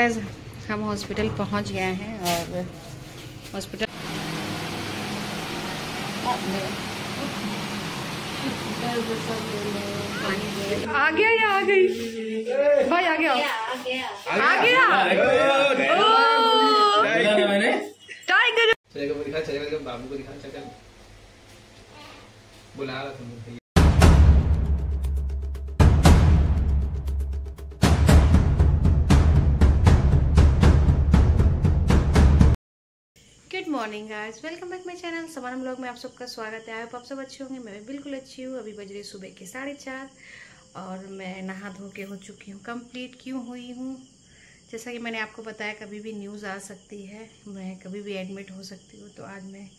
Guys हम hospital पहुंच गए हैं और हॉस्पिटल आ गया या आ गई भाई? आ गया आ गया टाइगर। चलेगा बाबू को दिखा, चल बुला रहा था। Good morning guys, welcome back my channel सवारम व्लॉग में आप सबका स्वागत है। आप सब अच्छे होंगे, मैं भी बिल्कुल अच्छी हूँ। अभी बज रही सुबह के 4:30 और मैं नहा धो के हो चुकी हूँ कंप्लीट। क्यों हुई हूँ? जैसा कि मैंने आपको बताया, कभी भी न्यूज़ आ सकती है, मैं कभी भी एडमिट हो सकती हूँ। तो आज मैं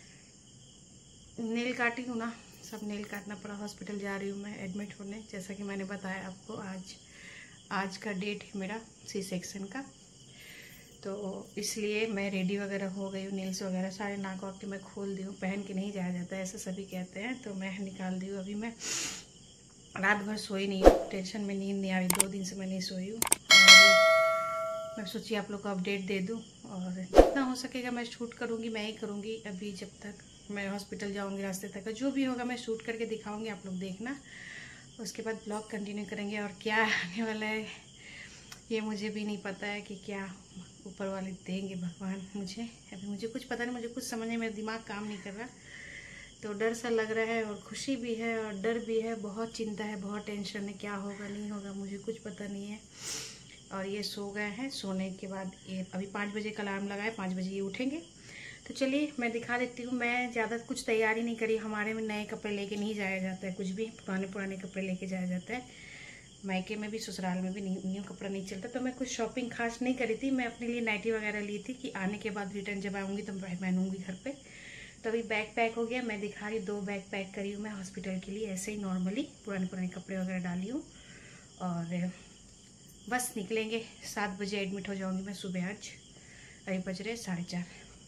नेल काटी हूँ ना, सब नेल काटना पड़ा। हॉस्पिटल जा रही हूँ मैं एडमिट होने। जैसा कि मैंने बताया आपको, आज का डेट है मेरा C-सेक्शन का, तो इसलिए मैं रेडी वगैरह हो गई हूँ। नेल्स वगैरह सारे नाक वाक के मैं खोल दी हूँ। पहन के नहीं जाया जाता है, ऐसा सभी कहते हैं, तो मैं निकाल दी हूँ। अभी मैं रात भर सोई नहीं हूँ, टेंशन में नींद नहीं आ रही। 2 दिन से मैं नहीं सोई हूँ और मैं सोची आप लोग को अपडेट दे दूँ और जितना हो सकेगा मैं शूट करूँगी, मैं ही करूँगी। अभी जब तक मैं हॉस्पिटल जाऊँगी, रास्ते तक जो भी होगा मैं शूट करके दिखाऊँगी, आप लोग देखना। उसके बाद ब्लॉग कंटिन्यू करेंगे और क्या आने वाला है ये मुझे भी नहीं पता है कि क्या ऊपर वाले देंगे भगवान मुझे। अभी मुझे कुछ पता नहीं, मुझे कुछ समझ में मेरा दिमाग काम नहीं कर रहा। तो डर सा लग रहा है और खुशी भी है और डर भी है। बहुत चिंता है, बहुत टेंशन है, क्या होगा नहीं होगा मुझे कुछ पता नहीं है। और ये सो गए हैं। सोने के बाद ये अभी 5 बजे का अलार्म लगा है, 5 बजे ये उठेंगे। तो चलिए मैं दिखा देती हूँ। मैं ज़्यादा कुछ तैयारी नहीं करी। हमारे में नए कपड़े लेके नहीं जाया जाता है, कुछ भी पुराने कपड़े लेके जाया जाता है। मायके में भी ससुराल में भी न्यू कपड़ा नहीं चलता। तो मैं कुछ शॉपिंग खास नहीं करी थी। मैं अपने लिए नाइटी वगैरह ली थी कि आने के बाद रिटर्न जब आऊँगी तो पहनूंगी घर पे। तो अभी बैग पैक हो गया। मैं दिखा रही 2 बैग पैक करी हूँ मैं हॉस्पिटल के लिए, ऐसे ही नॉर्मली पुराने कपड़े वगैरह डाली हूँ और बस निकलेंगे। 7 बजे एडमिट हो जाऊँगी मैं सुबह आज। अभी बज रहे 4:30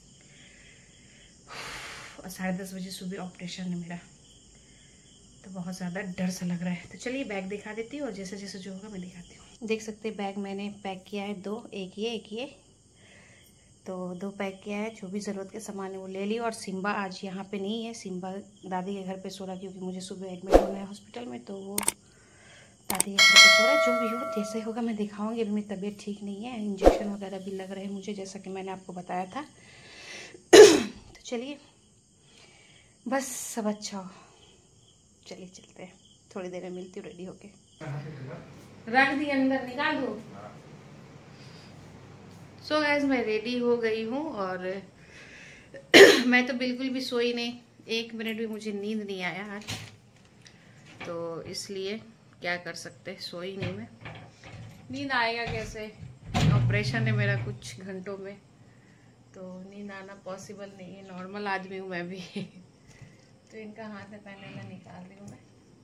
और 10:30 बजे सुबह ऑपरेशन है मेरा। तो बहुत ज़्यादा डर सा लग रहा है। तो चलिए बैग दिखा देती हूँ और जैसे जैसे जो होगा मैं दिखाती हूँ। देख सकते हैं बैग मैंने पैक किया है 2, एक ये तो 2 पैक किया है। जो भी ज़रूरत के सामान है वो ले ली। और सिम्बा आज यहाँ पे नहीं है, सिम्बा दादी के घर पे सो रहा, क्योंकि मुझे सुबह एडमिट होना है हॉस्पिटल में। तो वो दादी के घर पे सो रहा है। जो भी हो जैसे होगा मैं दिखाऊँगी। अभी मेरी तबीयत ठीक नहीं है, इंजेक्शन वगैरह भी लग रहे हैं मुझे, जैसा कि मैंने आपको बताया था। तो चलिए बस सब अच्छा हो। चलिए चलते हैं, थोड़ी देर में मिलती हूँ रेडी होके। रख दी अंदर, निकाल दो। सो गाइस मैं रेडी हो गई हूँ और मैं तो बिल्कुल भी सोई नहीं, 1 मिनट भी मुझे नींद नहीं आया आज। तो इसलिए क्या कर सकते, सोई नहीं मैं। नींद आएगा कैसे? ऑपरेशन है मेरा कुछ घंटों में, तो नींद आना पॉसिबल नहीं है। नॉर्मल आदमी हूँ मैं भी। तो इनका हाथ में पहले मैं निकाल रही हूँ मैं।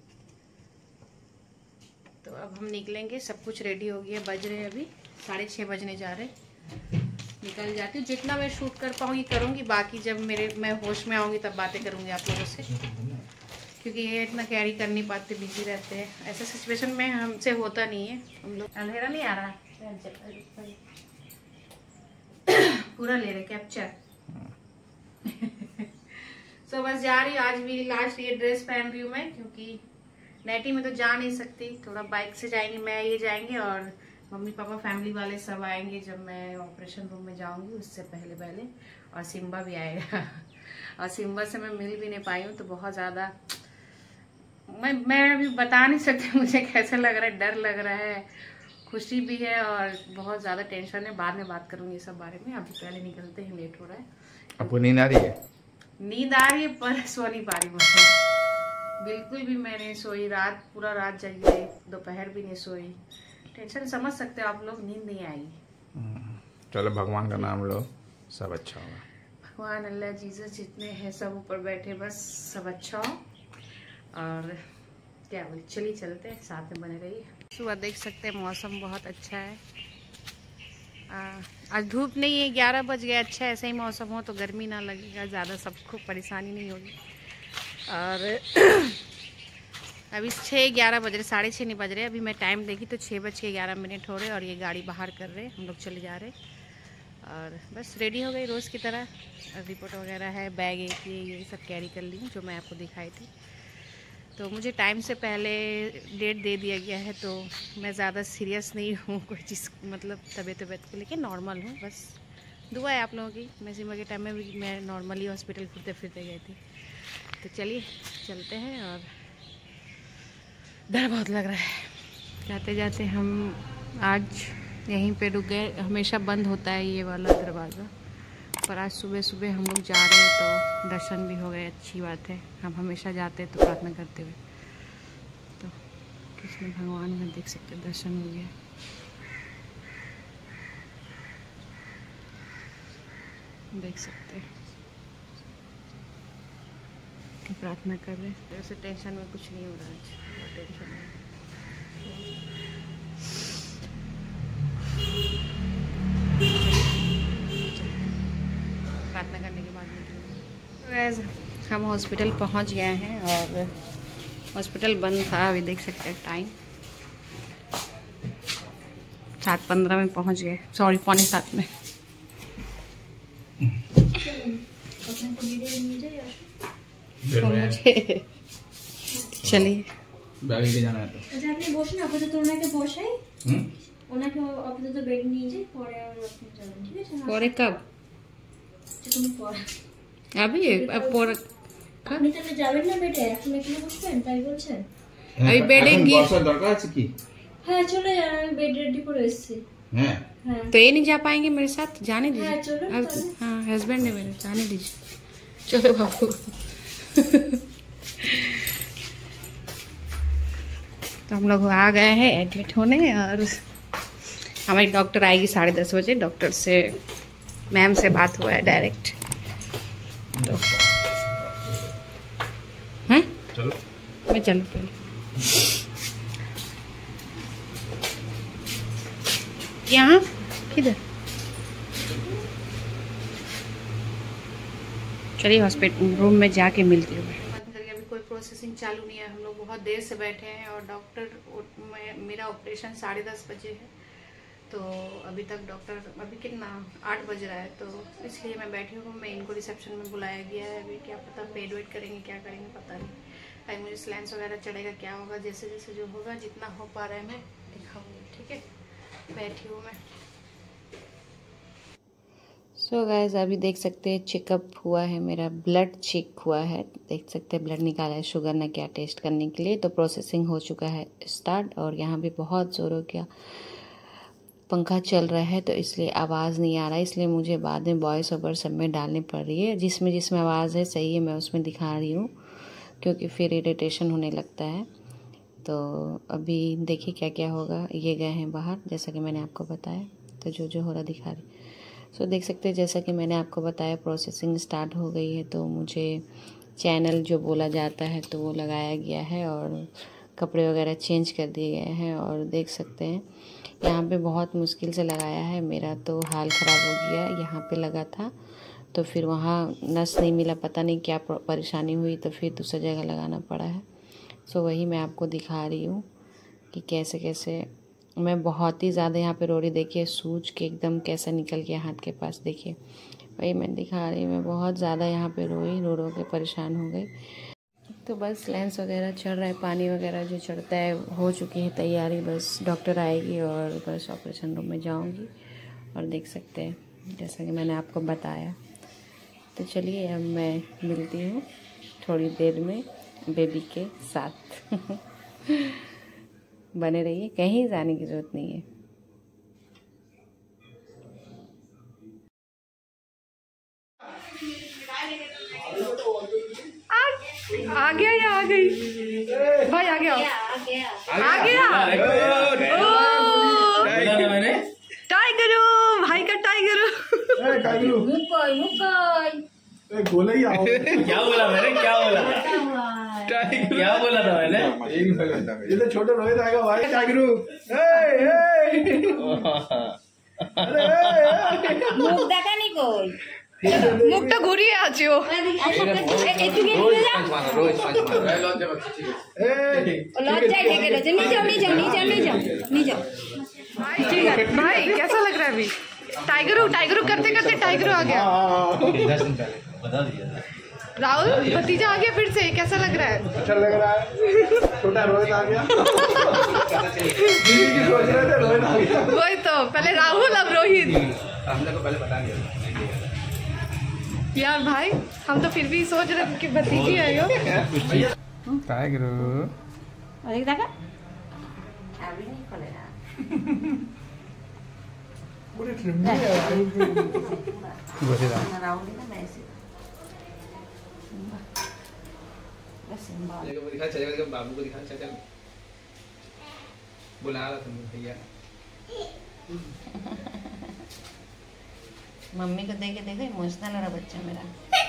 तो अब हम निकलेंगे। सब कुछ रेडी हो गया। बज रहे अभी 6:30 बजने जा रहे। निकल जाती हूँ। जितना मैं शूट कर पाऊँगी करूँगी, बाकी जब मैं होश में आऊँगी तब बातें करूँगी आप लोगों से, क्योंकि ये इतना कैरी कर नहीं पाते, बिजी रहते हैं। ऐसा सिचुएशन में हमसे होता नहीं है। हम लोग अंधेरा नहीं आ रहा पूरा ले रहे कैप्चर। तो बस जा रही हूँ। आज भी लास्ट ये ड्रेस पहन रही हूँ मैं, क्योंकि नाइटी में तो जा नहीं सकती। थोड़ा बाइक से जाएंगे, मैं ये जाएंगे और मम्मी पापा फैमिली वाले सब आएंगे जब मैं ऑपरेशन रूम में जाऊंगी, उससे पहले। और सिम्बा भी आएगा। और सिम्बा से मैं मिल भी नहीं पाई हूँ, तो बहुत ज़्यादा मैं अभी बता नहीं सकती मुझे कैसा लग रहा है। डर लग रहा है, खुशी भी है और बहुत ज़्यादा टेंशन है। बाद में बात करूँगी सब बारे में। अभी पहले निकलते हैं, लेट हो रहा है। आपको नींद आ रही है? नींद आ रही है पर सो नहीं पा रही मुझे बिल्कुल भी। मैंने सोई, पूरा रात जगी रही, दोपहर भी नहीं सोई। टेंशन समझ सकते हो आप लोग, नींद नहीं आएगी। चलो भगवान का नाम लो, सब अच्छा होगा। भगवान, अल्लाह, जीसस जितने हैं सब ऊपर बैठे, बस सब अच्छा हो। और क्या बोले, चलिए चलते हैं, साथ में बने रहिए। सुबह देख सकते हैं मौसम बहुत अच्छा है। आज धूप नहीं है, 11 बज गए। अच्छा ऐसे ही मौसम हो तो गर्मी ना लगेगा ज़्यादा, सबको परेशानी नहीं होगी। और अभी 6:11 बज रहे, 6:30 नहीं बज रहे। अभी मैं टाइम देखी तो 6:11 हो रहे और ये गाड़ी बाहर कर रहे, हम लोग चले जा रहे और बस रेडी हो गई रोज़ की तरह। रिपोर्ट वगैरह है, बैग एक ये सब कैरी कर ली जो मैं आपको दिखाई थी। तो मुझे टाइम से पहले डेट दे दिया गया है, तो मैं ज़्यादा सीरियस नहीं हूँ कोई चीज़, मतलब तबीयत को लेके नॉर्मल हूँ। बस दुआ है आप लोगों की। मैं सिमा के टाइम में भी मैं नॉर्मली हॉस्पिटल फिरते फिरते गई थी। तो चलिए चलते हैं। और डर बहुत लग रहा है। जाते जाते हम आज यहीं पे रुक गए। हमेशा बंद होता है ये वाला दरवाज़ा, पर आज सुबह सुबह हम लोग जा रहे हैं तो दर्शन भी हो गए, अच्छी बात है। हम हमेशा जाते हैं तो प्रार्थना करते हुए, तो कृष्ण भगवान में देख सकते दर्शन हो गया। देख सकते हैं प्रार्थना कर रहे हैं। वैसे टेंशन में कुछ नहीं हो रहा आज, टेंशन नहीं। प्रार्थना करने के बाद निकलेंगे। हम हॉस्पिटल पहुंच गए हैं और हॉस्पिटल बंद था। अभी देख सकते हैं टाइम 7:15 में पहुंच गए, सॉरी 6:45 में। तो मुझे चलिए बैग लेके जाना है तो আচ্ছা আপনি বসুন, আপাতত ওনাকে বসাই, ওনাকে আপাতত বেড নিয়ে যাই, পরে আর আপনি যাবেন, ঠিক আছে? পরে কব? তুমি পরে अभी अब পরে আপনি তাহলে যাবেন না বেডে, এখন এখানে বসবেন তাই বলছেন? अभी बेडे গিয়ে বসার দরকার আছে কি? হ্যাঁ চলে যান, আমি বেড রেডি করে এসেছি। হ্যাঁ হ্যাঁ तो ये नहीं जा पाएंगे मेरे साथ, जाने दीजिए। हाँ, चलो अब चलो। हाँ हस्बैंड है मेरे, जाने दीजिए। चलो बाबू। तो हम लोग आ गए हैं एडमिट होने और हमारी डॉक्टर आएगी 10:30 बजे। डॉक्टर से मैम से बात हुआ है डायरेक्ट। तो हैं चलो मैं चलूँ पहले। यहाँ किधर? चलिए हॉस्पिटल रूम में जाके मिलती हूँ। बंद करके अभी कोई प्रोसेसिंग चालू नहीं है। हम लोग बहुत देर से बैठे हैं और डॉक्टर मेरा ऑपरेशन 10:30 बजे है, तो अभी तक डॉक्टर, अभी कितना 8 बज रहा है, तो इसलिए मैं बैठी हूँ। मैं इनको रिसेप्शन में बुलाया गया है। अभी क्या पता पेड वेट करेंगे, क्या करेंगे पता नहीं। कहीं मुझे स्लैंस वगैरह चढ़ेगा, क्या होगा, जैसे जैसे जो होगा, जितना हो पा रहा है मैं दिखाऊंगी, ठीक है? बैठी हूँ मैं। सो गाइस अभी देख सकते हैं चेकअप हुआ है, मेरा ब्लड चेक हुआ है, देख सकते हैं ब्लड निकाला है शुगर ना क्या टेस्ट करने के लिए। तो प्रोसेसिंग हो चुका है स्टार्ट। और यहाँ भी बहुत ज़ोरों का पंखा चल रहा है, तो इसलिए आवाज़ नहीं आ रहा है, इसलिए मुझे बाद में वॉइस ओवर सब में डालनी पड़ रही है। जिसमें आवाज़ है सही है मैं उसमें दिखा रही हूँ, क्योंकि फिर इरिटेशन होने लगता है। तो अभी देखिए क्या क्या होगा। ये गए हैं बाहर जैसा कि मैंने आपको बताया, तो जो जो हो रहा दिखा रही। सो देख सकते हैं जैसा कि मैंने आपको बताया प्रोसेसिंग स्टार्ट हो गई है। तो मुझे चैनल जो बोला जाता है तो वो लगाया गया है और कपड़े वगैरह चेंज कर दिए गए हैं। और देख सकते हैं यहाँ पे बहुत मुश्किल से लगाया है, मेरा तो हाल ख़राब हो गया। यहाँ पे लगा था तो फिर वहाँ नस नहीं मिला, पता नहीं क्या परेशानी हुई, तो फिर दूसरी जगह लगाना पड़ा है। सो वही मैं आपको दिखा रही हूँ कि कैसे कैसे मैं बहुत ही ज़्यादा यहाँ पे रो रही। देखिए सूज के एकदम कैसा निकल गया हाथ के पास, देखिए वही मैं दिखा रही हूँ। मैं बहुत ज़्यादा यहाँ पे रो के परेशान हो गई। तो बस लेंस वगैरह चढ़ रहा है, पानी वगैरह जो चढ़ता है हो चुकी है तैयारी। बस डॉक्टर आएगी और बस ऑपरेशन रूम में जाऊँगी। और देख सकते हैं जैसा कि मैंने आपको बताया। तो चलिए अब मैं मिलती हूँ थोड़ी देर में बेबी के साथ। बने रहिए, कहीं जाने की ज़रूरत नहीं है। आ गया या आ गई? भाई आ गया, आ गया। टाइगरू, भाई का टाइगरू। बोला ही आओ। क्या बोला मैंने, क्या बोला क्या बोला था मैंने? ये तो छोटे रोहित आएगा भाई टाइगरू। মুখ দেখা নি কই? মুখটা ঘুরিয়ে আছে ও লজ্জায় ঢেকে রয়েছে। নিয়ে যাও নিয়ে যাও নিয়ে যাও নিয়ে যাও নিয়ে যাও। भाई कैसा लग रहा है अभी? टाइगरू टाइगरू करते करते टाइगरू आ गया। 10 दिन पहले बता दिया। राहुल भतीजा आ गया फिर से, कैसा लग रहा है? अच्छा लग रहा है। छोटा रोहित आ गया। दीदी की सोच रहे थे, रोहित आ गया। वही तो, पहले राहुल अब रोहित। हम लोग को पहले बता दिया यार भाई हम तो फिर भी सोच रहे थे कि भतीजी आएगा। टाइगर अरे देखा अभी नहीं खोलेगा। पूरी ट्रिप में घुसेगा। राहुल ने मैं ऐसे बस सिंबल दिखा चलेगा, बाबू को दिखा चल बुला रहा तुम भैया। मम्मी को देखे देखे इमोशनल हो रहा बच्चा मेरा।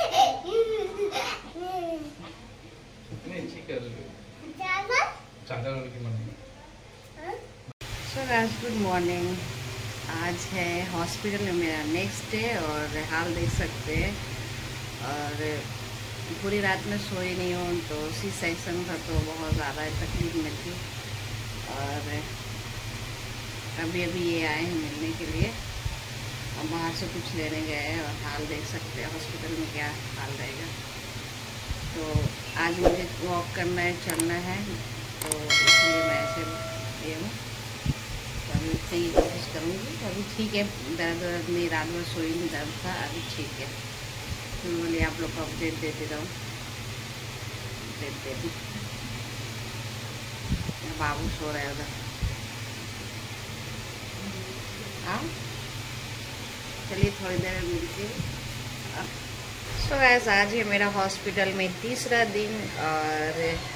नहीं ठीक है चादर की मम्मी। So guys good morning. आज है हॉस्पिटल में मेरा नेक्स्ट डे और हाल देख सकते हैं। और पूरी रात में सोई नहीं हूँ, तो सी सेक्शन था तो बहुत ज़्यादा तकलीफ में थी। और अभी अभी ये आए हैं मिलने के लिए और बाहर से कुछ लेने गए हैं और हाल देख सकते हैं हॉस्पिटल में क्या हाल रहेगा। तो आज मुझे वॉक करना है, चलना है, तो इसलिए मैं ऐसे ये हूँ। तो अभी उठने की कोशिश करूँगी। अभी ठीक है, दर्द वर्द नहीं, रात भर सोई नहीं, दर्द था, अभी ठीक है। तो बोलिए आप लोग को अपडेट देते रहूँ, अपडेट देती। बाबू सो रहा है उधर। हाँ चलिए थोड़ी देर में मिलती हूँ। सो गाइस आज है मेरा हॉस्पिटल में तीसरा दिन और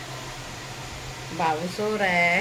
बाबू सो रहा है।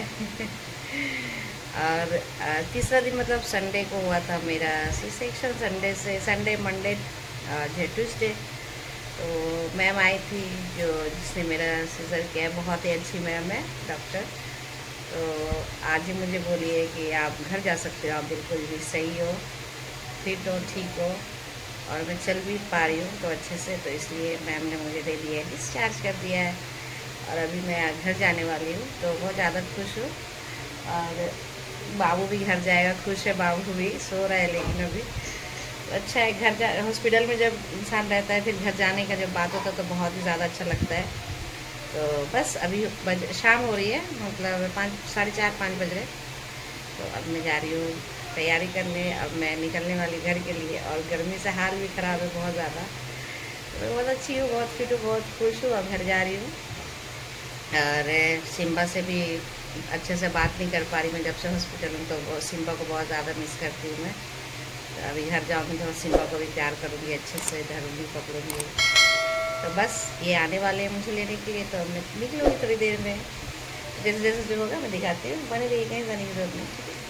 और तीसरा दिन मतलब संडे को हुआ था मेरा C section. Sunday Monday Tuesday तो मैम आई थी जो जिसने मेरा सीजर किया, बहुत ही अच्छी मैम है डॉक्टर। तो आज ही मुझे बोली है कि आप घर जा सकते हो, आप बिल्कुल भी सही हो, फिट हो, ठीक हो और मैं चल भी पा रही हूँ तो अच्छे से। तो इसलिए मैम ने मुझे दे दिया है, डिस्चार्ज कर दिया है और अभी मैं घर जाने वाली हूँ। तो बहुत ज़्यादा खुश हूँ और बाबू भी घर जाएगा, खुश है बाबू भी, सो रहा है लेकिन अभी अच्छा है। हॉस्पिटल में जब इंसान रहता है फिर घर जाने का जब बात होता है तो बहुत ही ज़्यादा अच्छा लगता है। तो बस अभी शाम हो रही है, मतलब 4:30-5 बज रहे। तो अब मैं जा रही हूँ तैयारी करने। अब मैं निकलने वाली घर के लिए और गर्मी से हाल भी ख़राब है बहुत ज़्यादा। तो मैं बहुत अच्छी हूँ, बहुत फिट हूँ, बहुत खुश हूँ। अब घर जा रही हूँ और सिम्बा से भी अच्छे से बात नहीं कर पा रही मैं जब से हॉस्पिटल हूँ, तो सिम्बा को बहुत ज़्यादा मिस करती हूँ मैं। तो अभी घर जाऊँगी तो सिम्बा को भी प्यार करूँगी, अच्छे से धरूँगी, पकड़ूँगी। तो बस ये आने वाले हैं मुझे लेने के लिए, तो मैं निकलूँगी थोड़ी देर में। जैसे जैसे जो होगा मैं दिखाती हूँ, बने रहिए, कहीं जाने की जरूरत नहीं।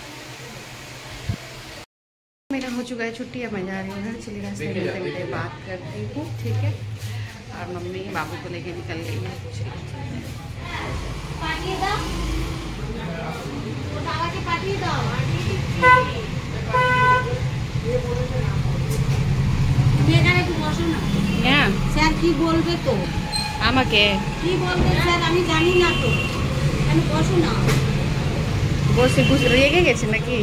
मेरा हो चुका है छुट्टी, अब मैं जा रही हूँ घर। चलिए रास्ते में बात करती हूँ, ठीक है। और मम्मी बाबू को लेके निकल गई है। স্যার কি বলবে তো আমাকে কি বলবে স্যার আমি জানি না, তো আমি বসো না বসে বসে রেগে গেছে নাকি?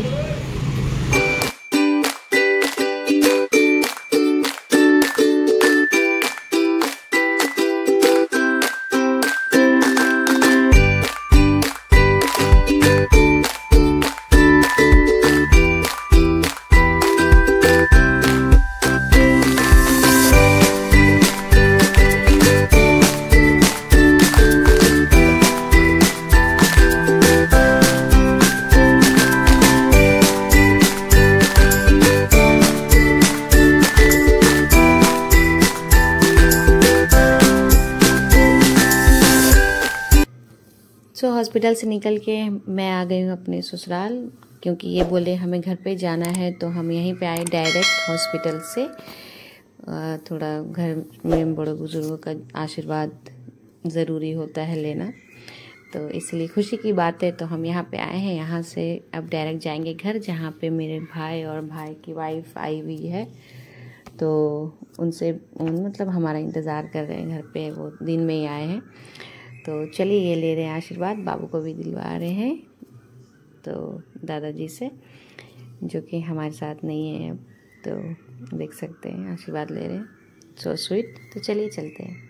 हॉस्पिटल से निकल के मैं आ गई हूँ अपने ससुराल, क्योंकि ये बोले हमें घर पे जाना है तो हम यहीं पे आए डायरेक्ट हॉस्पिटल से। थोड़ा घर में बड़े बुजुर्गों का आशीर्वाद ज़रूरी होता है लेना, तो इसलिए खुशी की बात है। तो हम यहाँ पे आए हैं, यहाँ से अब डायरेक्ट जाएंगे घर, जहाँ पे मेरे भाई और भाई की वाइफ आई हुई है। तो उनसे मतलब हमारा इंतज़ार कर रहे हैं घर पे, वो दिन में ही आए हैं। तो चलिए ये ले रहे हैं आशीर्वाद, बाबू को भी दिलवा रहे हैं तो दादाजी से, जो कि हमारे साथ नहीं है। तो देख सकते हैं आशीर्वाद ले रहे हैं, सो स्वीट। तो चलिए चलते हैं।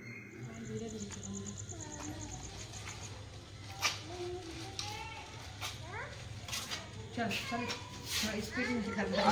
चल चल स्पीड में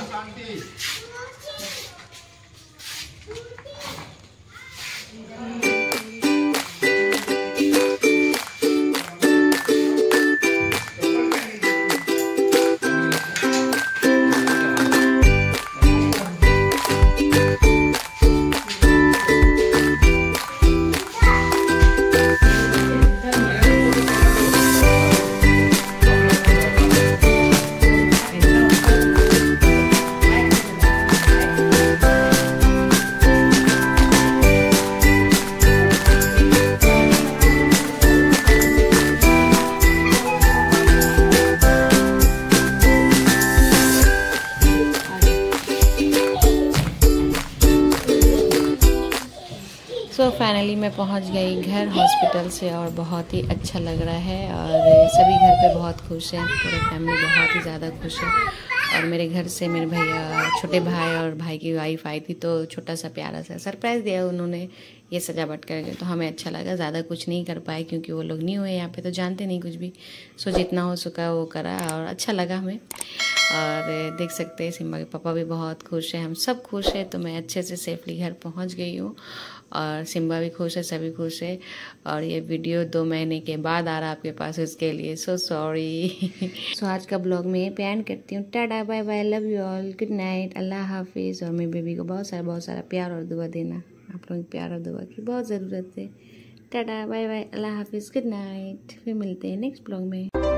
तो फाइनली मैं पहुंच गई घर हॉस्पिटल से और बहुत ही अच्छा लग रहा है और सभी घर पे बहुत खुश हैं, पूरा फैमिली बहुत ही ज़्यादा खुश है। और मेरे घर से मेरे भैया, छोटे भाई और भाई की वाइफ आई थी, तो छोटा सा प्यारा सा सरप्राइज़ दिया उन्होंने ये सजावट करके, तो हमें अच्छा लगा। ज़्यादा कुछ नहीं कर पाए क्योंकि वो लोग न्यू है यहाँ पे, तो जानते नहीं कुछ भी, सो जितना हो सका वो करा और अच्छा लगा हमें। और देख सकते हैं सिम्बा के पापा भी बहुत खुश है, हम सब खुश है। तो मैं अच्छे से सेफली घर पहुँच गई हूँ और सिम्बा भी खुश है, सभी खुश है। और ये वीडियो 2 महीने के बाद आ रहा है आपके पास, उसके लिए सो सॉरी। सो आज का ब्लॉग में यहीं पे एंड करती हूँ। Tata bye bye, love you all, good night, अल्लाह हाफिज़। और मेरी बेबी को बहुत सारा प्यार और दुआ देना, आप लोगों की प्यार और दुआ की बहुत ज़रूरत है। टाटा बाय बाय, अल्लाह हाफिज़, गुड नाइट। फिर मिलते हैं नेक्स्ट ब्लॉग में।